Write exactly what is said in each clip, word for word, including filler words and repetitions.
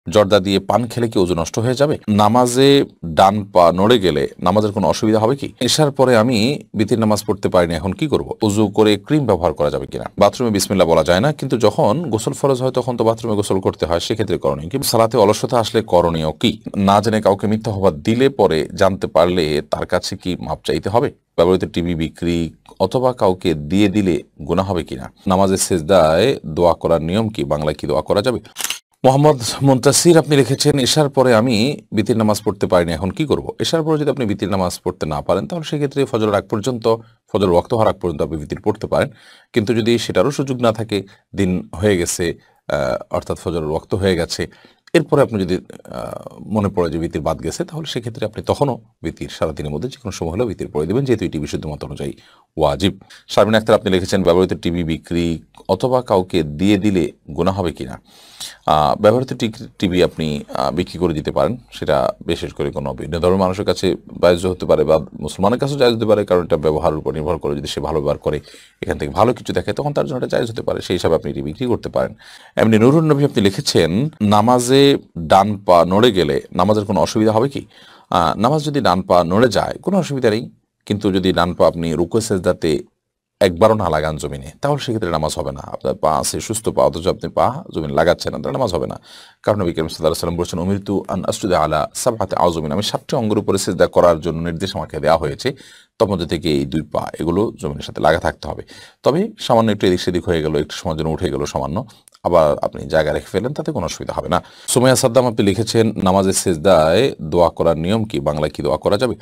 জর্দা দিয়ে পান খেলে কি ওযু নষ্ট হয়ে যাবে? নামাজে ডান পা নড়ে গেলে নামাজের কোনো অসুবিধা হবে কি? এশার পরে আমি বিতির নামাজ পড়তে পারিনি, এখন কি করব? ওযু করে ক্রিম ব্যবহার করা যাবে কিনা? বাথরুমে বিসমিল্লাহ বলা যায় না, কিন্তু যখন গোসল ফরজ হয় তখন তো বাথরুমে গোসল করতে হয়, সেক্ষেত্রে করণীয় কি? সালাতে অলসতা আসলে করণীয় কি? না জেনে কাউকে মিথ্যা অপবাদ দিলে পরে জানতে পারলে তার কাছে কি মাপ চাইতে হবে? ব্যবহৃত টিভি বিক্রি অথবা কাউকে দিয়ে দিলে গুনাহ হবে কিনা? নামাজের সেজদায় দোয়া করার নিয়ম কি? বাংলায় কি দোয়া করা যাবে? মোহাম্মদ মুনতাসির আপনি লিখেছেন, এশার পরে আমি বিতির নামাজ পড়তে পারিনি, এখন কি করব? এশার পরে যদি আপনি বিতির নামাজ পড়তে না পারেন তাহলে সেক্ষেত্রে ফজরের আগ পর্যন্ত, ফজর ওয়াক্ত হওয়ার আগ পর্যন্ত আপনি বিতির পড়তে পারেন। কিন্তু যদি সেটারও সুযোগ না থাকে, দিন হয়ে গেছে, অর্থাৎ ফজরের ওয়াক্ত হয়ে গেছে, এরপরে আপনি যদি মনে পড়ে যে বিতির বাদ গেছে, তাহলে সেক্ষেত্রে আপনি তখনও বিতির সারাদিনের মধ্যে যে কোনো সময় হলেও বিতির পড়ে দেবেন, যেহেতু এটি বিশুদ্ধ মত অনুযায়ী ওয়াজিব। শারমিন আক্তার আপনি লিখেছেন, ব্যবহৃত টিভি বিক্রি অথবা কাউকে দিয়ে দিলে গুনাহ হবে কিনা? ব্যবহৃত টিভি আপনি বিক্রি করে দিতে পারেন, সেটা বিশেষ করে কোনো ভিন্ন ধর্মের মানুষের কাছে জায়েজ হতে পারে বা মুসলমানের কাছেও জায়েজ হতে পারে, কারণ এটা ব্যবহারের উপর নির্ভর করে। যদি সে ভালো ব্যবহার করে, এখান থেকে ভালো কিছু দেখে, তখন তার জন্য এটা জায়েজ হতে পারে, সেই হিসাবে আপনি এটি বিক্রি করতে পারেন। এমনি নুরুন নবী আপনি লিখেছেন, নামাজে ডান পা নড়ে গেলে নামাজের কোনো অসুবিধা হবে কি? নামাজ যদি ডান পা নড়ে যায় কোনো অসুবিধা নেই, কিন্তু যদি ডান পা আপনি রুকু সেজদাতে একবারও না লাগান জমিনে, তাহলে সেক্ষেত্রে নামাজ হবে না। আপনার পা আছে সুস্থ পা, অথচ আপনি পা জমিন লাগাচ্ছেন না, তাহলে নামাজ হবে না। কারণ নবী করিম সাল্লাল্লাহু আলাইহি ওয়াসাল্লাম বলেছেন, উমিরতু আন আসজুদা আলা সাবআতি আযমিন, আমি সাতটি অঙ্গের উপরে সিজদা করার জন্য নির্দেশ আমাকে দেওয়া হয়েছে, তার মধ্যে থেকে এই দুই পা এগুলো জমিনের সাথে লাগা থাকতে হবে। তবে সামান্য একটু এদিক সেদিক হয়ে গেল, একটু সময়ের জন্য উঠে গেল সামান্য, আবার আপনি জায়গা রেখে ফেলেন, তাতে কোনো অসুবিধা হবে না। সুমাইয়া সাদ্দাম আপনি লিখেছেন, নামাজের সেজদায় দোয়া করার নিয়ম কি? বাংলায় কি দোয়া করা যাবে?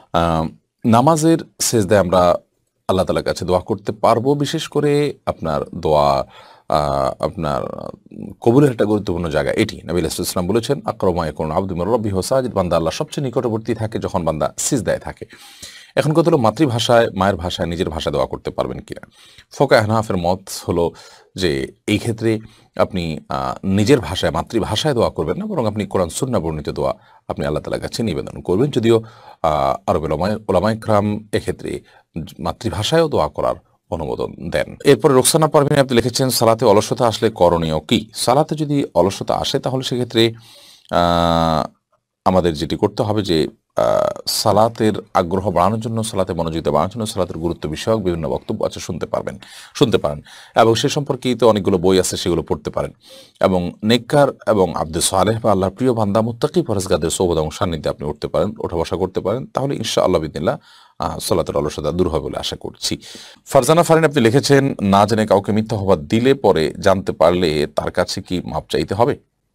নামাজের সেজদায় আমরা আল্লাহ তাআলার কাছে দোয়া করতে পারবো, বিশেষ করে আপনার দোয়া আপনার কবুলের একটা গুরুত্বপূর্ণ জায়গা এটি। নবী সাল্লাল্লাহু আলাইহি ওয়াসাল্লাম বলেছেন, আকরামা ইয়াকুনু আবদু মির রাব্বিহি সাজিদ, বান্দা আল্লাহ সবচেয়ে নিকটবর্তী থাকে যখন বান্দা সিজদায় থাকে। এখন কত হলো, মাতৃভাষায়, মায়ের ভাষায়, নিজের ভাষায় দোয়া করতে পারবেন কিনা? ফোকায়ে হানাফের মত হলো যে এই ক্ষেত্রে আপনি নিজের ভাষায়, মাতৃভাষায় দোয়া করবেন না, বরং আপনি কোরআন সুন্নাহ বর্ণিত দোয়া আপনি আল্লাহ তাআলার কাছে নিবেদন করবেন। যদিও আরবের উলামায়ে কেরাম এক্ষেত্রে মাতৃভাষায়ও দোয়া করার অনুমোদন দেন। এরপরে রোকসানা পারভিন আপনি লিখেছেন, সালাতে অলসতা আসলে করণীয় কি? সালাতে যদি অলসতা আসে তাহলে সেক্ষেত্রে আমাদের যেটি করতে হবে যে সালাতের আগ্রহ বাড়ানোর জন্য, সালাতে মনোযোগিতা বাড়ানোর জন্য সালাতের গুরুত্ব বিষয়ক বিভিন্ন বক্তব্য আছে, শুনতে পারবেন শুনতে পারেন এবং সে সম্পর্কিত অনেকগুলো বই আছে, সেগুলো পড়তে পারেন। এবং নেককার এবং আব্দে সালেহ বা আল্লাহর প্রিয় বান্দা মুত্তাকি পরহেজগারদের সোহবত এবং সান্নিধ্যে আপনি উঠতে পারেন, ওঠা বসা করতে পারেন, তাহলে ইনশাআল্লাহ বিদিনিল্লাহ সালাতের অলসতা দূর হবে বলে আশা করছি। ফারজানা ফারিন আপনি লিখেছেন, না জেনে কাউকে মিথ্যা অপবাদ দিলে পরে জানতে পারলে তার কাছে কি মাপ চাইতে হবে?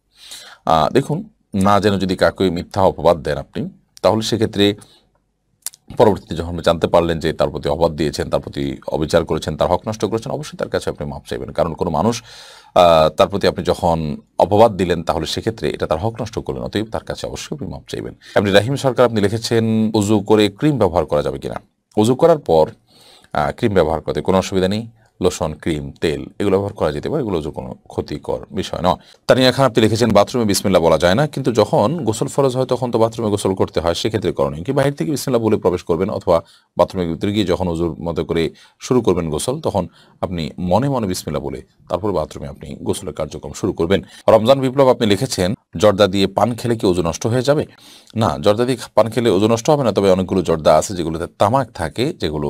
দেখুন, না জেনে যদি কাউকে মিথ্যা অপবাদ দেন আপনি, তাহলে সেক্ষেত্রে পরবর্তীতে যখন জানতে পারলেন যে তার প্রতি অপবাদ দিয়েছেন, তার প্রতি অবিচার করেছেন, তার হক নষ্ট করেছেন, অবশ্যই তার কাছে আপনি মাপ চাইবেন। কারণ কোনো মানুষ তার প্রতি আপনি যখন অপবাদ দিলেন, তাহলে সেক্ষেত্রে এটা তার হক নষ্ট করলেন, অতএব তার কাছে অবশ্যই আপনি মাপ চাইবেন। আপনি রাহিম সরকার আপনি লিখেছেন, ওযু করে ক্রিম ব্যবহার করা যাবে কিনা? ওযু করার পর ক্রিম ব্যবহার করতে কোনো অসুবিধা নেই। লোশন, ক্রিম, তেল এগুলো ব্যবহার করা যেতে পারে, এগুলো কোনো ক্ষতিকর বিষয় নয়। তানিয়া খান আপনি লিখেছেন, বাথরুমে বিসমিল্লাহ বলা যায় না, কিন্তু যখন গোসল ফরজ হয় তখন তো বাথরুমে গোসল করতে হয়, সেক্ষেত্রে করণীয় কি? বাহির থেকে বিসমিল্লাহ বলে প্রবেশ করবেন, অথবা বাথরুমের ভিতরে গিয়ে যখন ওযুর মতো করে শুরু করবেন গোসল, তখন আপনি মনে মনে বিসমিল্লাহ বলে তারপর বাথরুমে আপনি গোসলের কার্যক্রম শুরু করবেন। রমজান বিপ্লব আপনি লিখেছেন, জর্দা দিয়ে পান খেলে কি ওযু নষ্ট হয়ে যাবে? না, জর্দা দিয়ে পান খেলে ওযু নষ্ট হবে না, তবে অনেকগুলো জর্দা আছে যেগুলোতে তামাক থাকে, যেগুলো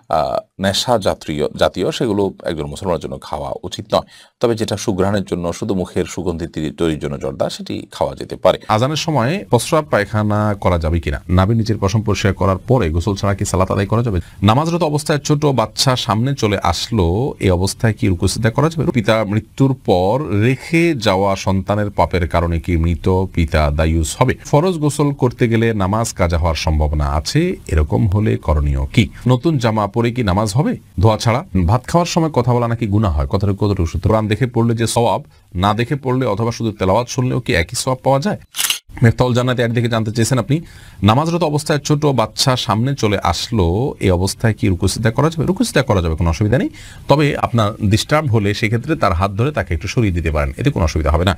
নেশা জাতীয় জাতীয় সেগুলো একজন মুসলমানের জন্য খাওয়া উচিত নয়। তবে যেটা সুঘ্রাণের জন্য, শুধু মুখের সুগন্ধি তৈরির জন্য জর্দা, সেটি খাওয়া যেতে পারে। আজানের সময় প্রস্রাব পায়খানা করা যাবে কিনা? নাভি নিচের পশম পরিষ্কার করার পরে গোসল ছাড়া কি সালাত আদায় করা যাবে? নামাজরত অবস্থায় ছোট বাচ্চা সামনে চলে আসলো, এই অবস্থায় কি রুকু সিজদা করা যাবে? পিতা মৃত্যুর পর রেখে যাওয়া সন্তানের পাপের কারণে কি মৃত পিতা দায়ুস হবে? ফরজ গোসল করতে গেলে নামাজ কাজা হওয়ার সম্ভাবনা আছে, এরকম হলে করণীয় কি? নতুন জামা পরে কি নামাজ হবে ধোয়া ছাড়া? ভাত খাওয়ার সময় কথা বলা নাকি গুনাহ হয়, কথাটা কতটুকু সত্য? কোরআন দেখে পড়লে যে সওয়াব, না দেখে পড়লে অথবা শুধু তেলাওয়াত শুনলেও কি একই সওয়াব পাওয়া যায়? মেফতাহুল জান্নাতে এক দিকে জানতে চেয়েছেন আপনি, নামাজরত অবস্থায় ছোট বাচ্চা সামনে চলে আসলো, এই অবস্থায় কি রুকু সিজদা করা যাবে? রুকু সিজদা করা যাবে, কোনো অসুবিধা নেই। তবে আপনার ডিস্টার্ব হলে সেক্ষেত্রে তার হাত ধরে তাকে একটু সরিয়ে দিতে পারেন, এতে কোনো অসুবিধা হবে না।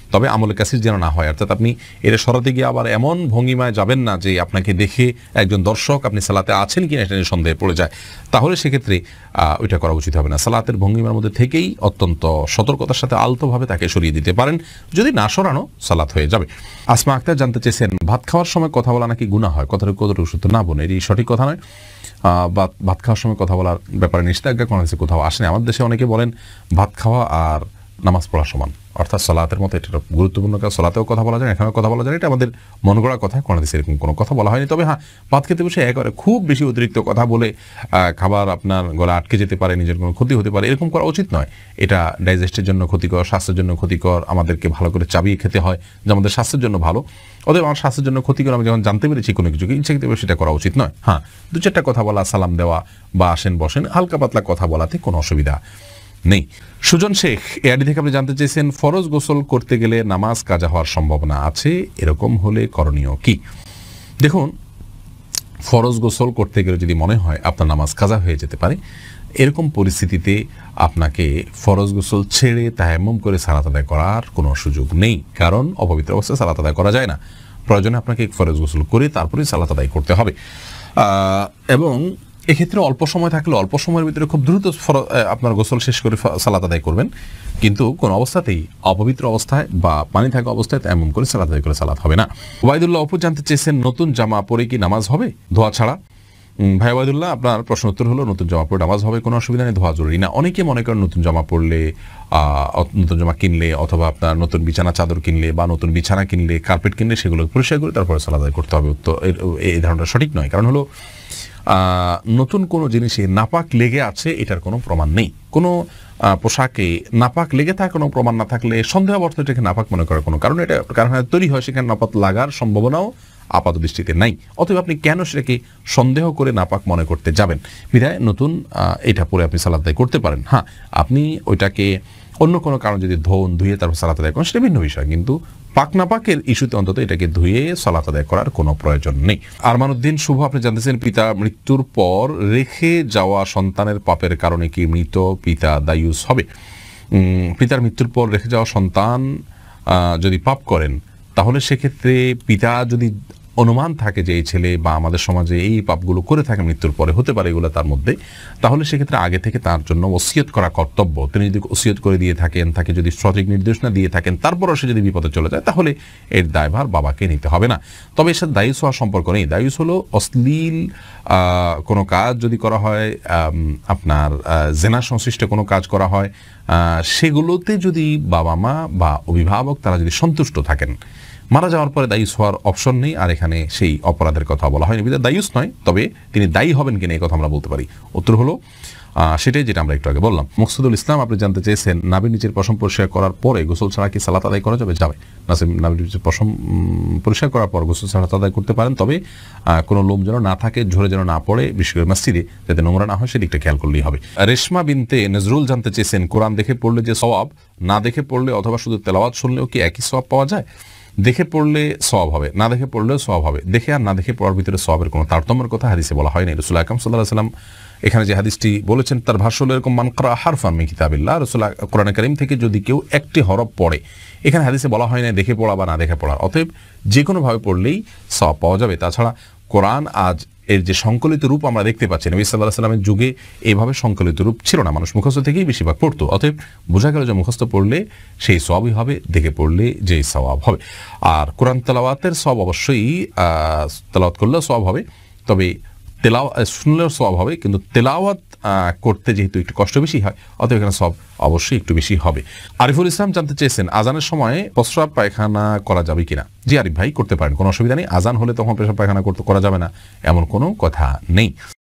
তবে আমলে কাসির যেন না হয়, অর্থাৎ আপনি এর সরাতে গিয়ে আবার এমন ভঙ্গিমায় যাবেন না যে আপনাকে দেখে একজন দর্শক আপনি সালাতে আছেন কিনা এটা নিয়ে সন্দেহে পড়ে যায়, তাহলে সেক্ষেত্রে ওইটা করা উচিত হবে না। সালাতের ভঙ্গিমার মধ্যে থেকেই অত্যন্ত সতর্কতার সাথে আলতোভাবে তাকে সরিয়ে দিতে পারেন, যদি না সরানো সালাত হয়ে যাবে। আসমা আক্তার জানতে চেয়েছেন ভাত খাওয়ার সময় কথা বলা নাকি গুনাহ হয়, কথাটা কতটুকু সত্য না বোন, এটি সঠিক কথা নয়। ভাত খাওয়ার সময় কথা বলার ব্যাপারে নিষেধাজ্ঞা কোনো কিছু কোথাও আসেনি। আমাদের দেশে অনেকে বলেন ভাত খাওয়া আর নামাজ পড়া সমান, অর্থাৎ সালাতের মতো এটা গুরুত্বপূর্ণ কাজ, সালাতেও কথা বলা যায়, এখানেও কথা বলা যায়, এটা আমাদের মন গড়া কথা, কোনো দেশে এরকম কোনো কথা বলা হয়নি। তবে হ্যাঁ, ভাত খেতে বসে একেবারে খুব বেশি অতিরিক্ত কথা বলে খাবার আপনার গলা আটকে যেতে পারে, নিজের কোনো ক্ষতি হতে পারে, এরকম করা উচিত নয়। এটা ডাইজেস্টের জন্য ক্ষতিকর, স্বাস্থ্যের জন্য ক্ষতিকর। আমাদেরকে ভালো করে চাবিয়ে খেতে হয় যে আমাদের স্বাস্থ্যের জন্য ভালো, অতএব আমার স্বাস্থ্যের জন্য ক্ষতিকর আমি যখন জানতে পেরেছি কোনো কিছুকে, ইচ্ছা খেতে সেটা করা উচিত নয়। হ্যাঁ, দু চারটা কথা বলা, সালাম দেওয়া বা আসেন বসেন, হালকা পাতলা কথা বলাতে কোনো অসুবিধা নেই। সুজন শেখ এআডি থেকে আপনি জানতে চেয়েছেন ফরজ গোসল করতে গেলে নামাজ কাজা হওয়ার সম্ভাবনা আছে, এরকম হলে করণীয় কি? দেখুন, ফরজ গোসল করতে গেলে যদি মনে হয় আপনার নামাজ কাজা হয়ে যেতে পারে, এরকম পরিস্থিতিতে আপনাকে ফরজ গোসল ছেড়ে তায়াম্মুম করে সালাত আদায় করার কোনো সুযোগ নেই, কারণ অপবিত্র অবস্থায় সালাত আদায় করা যায় না। প্রয়োজনে আপনাকে ফরজ গোসল করে তারপরে সালাত আদায় করতে হবে। এবং এক্ষেত্রে অল্প সময় থাকলে অল্প সময়ের ভিতরে খুব দ্রুত আপনার গোসল শেষ করে সালাত আদায় করবেন, কিন্তু কোন অবস্থাতেই অপবিত্র অবস্থায় বা পানি থাকা অবস্থায় এমন করে সালাত আদায় করে সালাত হবে না। ওবায়দুল্লাহ অপু জানতে চেয়েছেন নতুন জামা পরে কি নামাজ হবে ধোয়া ছাড়া? ভাই ওবায়দুল্লাহ, আপনার প্রশ্ন উত্তর হলো নতুন জামা পরে নামাজ হবে, কোনো অসুবিধা নেই, ধোয়া জরুরি না। অনেকে মনে করেন নতুন জামা পরলে, নতুন জামা কিনলে অথবা আপনার নতুন বিছানা চাদর কিনলে বা নতুন বিছানা কিনলে, কার্পেট কিনলে সেগুলো পরিষ্কার করে তারপরে সালাত আদায় করতে হবে। তো এই ধারণাটা সঠিক নয়, কারণ হলো নতুন কোনো জিনিসে নাপাক লেগে আছে এটার কোনো প্রমাণ নেই। কোনো পোশাকে নাপাক লেগে থাকার কোনো প্রমাণ না থাকলে সন্দেহাবর্ত এটাকে নাপাক মনে করার কোনো কারণ, এটা কারখানায় তৈরি হয়, সেখানে নাপাক লাগার সম্ভাবনাও আপাত দৃষ্টিতে নাই। অতএব আপনি কেন সেটাকে সন্দেহ করে নাপাক মনে করতে যাবেন? বিধায় নতুন এটা পরে আপনি সালাত আদায় করতে পারেন। হ্যাঁ, আপনি ওইটাকে অন্য কোনো কারণ যদি ধোন ধুয়ে তারপর সালাত আদায় করেন সেটা ভিন্ন বিষয়, কিন্তু পাক নাপাকের ইস্যুতে অন্তত এটাকে ধুয়ে সালাত আদায় করার কোনো প্রয়োজন নেই। আরমানুদ্দিন শুভ আপনি জানতেছেন পিতা মৃত্যুর পর রেখে যাওয়া সন্তানের পাপের কারণে কি মৃত পিতা দায়ুস হবে? পিতার মৃত্যুর পর রেখে যাওয়া সন্তান যদি পাপ করেন, তাহলে সেক্ষেত্রে পিতা যদি অনুমান থাকে যে এই ছেলে বা আমাদের সমাজে এই পাপগুলো করে থাকে মৃত্যুর পরে, হতে পারে এগুলো তার মধ্যে, তাহলে সেক্ষেত্রে আগে থেকে তার জন্য ওসিয়ত করা কর্তব্য। তিনি যদি ওসিয়ত করে দিয়ে থাকেন, তাকে যদি সঠিক নির্দেশনা দিয়ে থাকেন, তারপরও সে যদি বিপদে চলে যায়, তাহলে এর দায়ভার বাবাকে নিতে হবে না। তবে এর সাথে দায়ুস হওয়ার সম্পর্ক নেই। দায়ুস হলো অশ্লীল কোনো কাজ যদি করা হয়, আপনার জেনা সংশ্লিষ্ট কোনো কাজ করা হয়, সেগুলোতে যদি বাবা মা বা অভিভাবক তারা যদি সন্তুষ্ট থাকেন, মারা যাওয়ার পরে দায়ুস হওয়ার অপশন নেই। আর এখানে সেই অপরাধের কথা বলা হয়নি, বিধায় দায়ুস নয়, তবে তিনি দায়ী হবেন কিনা এই কথা আমরা বলতে পারি। উত্তর হলো সেটাই যেটা আমরা একটু আগে বললাম। মকসুদুল ইসলাম আপনি জানতে চেয়েছেন নাভির নিচের পশম পরিষ্কার করার পরে গোসল ছাড়া কি সালাত আদায় করা যাবে? যাবে। নাভির নিচের পশম পরিষ্কার করার পর গোসল সালাত আদায় করতে পারেন, তবে কোনো লোম যেন না থাকে, ঝরে যেন না পড়ে, বিশেষ করে মসজিদে যাতে নোংরা না হয় সেদিকটা খেয়াল করলেই হবে। রেশমা বিনতে নজরুল জানতে চেয়েছেন কোরআন দেখে পড়লে যে সওয়াব, না দেখে পড়লে অথবা শুধু তেলাওয়াত শুনলেও কি একই সওয়াব পাওয়া যায়? দেখে পড়লে সওয়াব হবে, না দেখে পড়লেও সওয়াব হবে। দেখে আর না দেখে পড়ার ভিতরে সওয়াবের কোনো তারতম্যের কথা হাদিসে বলা হয়নি। রাসূল আকরাম সাল্লাল্লাহু আলাইহি ওয়াসাল্লাম এখানে যে হাদিসটি বলেছেন তার ভাষ্য হলো এরকম, মান ক্রা হারফান মিন কিতাবিল্লাহ, রাসূল কোরআন কারীম থেকে যদি কেউ একটি হরফ পড়ে, এখানে হাদিসে বলা হয় না দেখে পড়া বা না দেখে পড়া, অতএব যে কোনোভাবে পড়লেই সওয়াব পাওয়া যাবে। তাছাড়া কোরআন আজ এর যে সংকলিত রূপ আমরা দেখতে পাচ্ছি, নবী সাল্লাল্লাহু আলাইহি ওয়াসাল্লামের যুগে এইভাবে সংকলিত রূপ ছিল না, মানুষ মুখস্থ থেকেই বেশিরভাগ পড়তো। অতএব বোঝা গেল যে মুখস্থ পড়লে সেই সওয়াবই হবে, দেখে পড়লে যেই সওয়াব হবে। আর কোরআন তেলাওয়াতের সওয়াব অবশ্যই তেলাওয়াত করলেও সওয়াব হবে, তবে তেলাওয়াত শুনলেও সওয়াব হবে, কিন্তু তেলাওয়াত করতে যেহেতু একটু কষ্ট বেশি হয়, অতএব এখানে সওয়াব অবশ্যই একটু বেশি হবে। আরিফুল ইসলাম জানতে চেয়েছেন আজানের সময় প্রস্রাব পায়খানা করা যাবে কিনা? জি আরিফ ভাই, করতে পারেন, কোনো অসুবিধা নেই। আজান হলে তখন পেশাব পায়খানা করতে করা যাবে না এমন কোনো কথা নেই।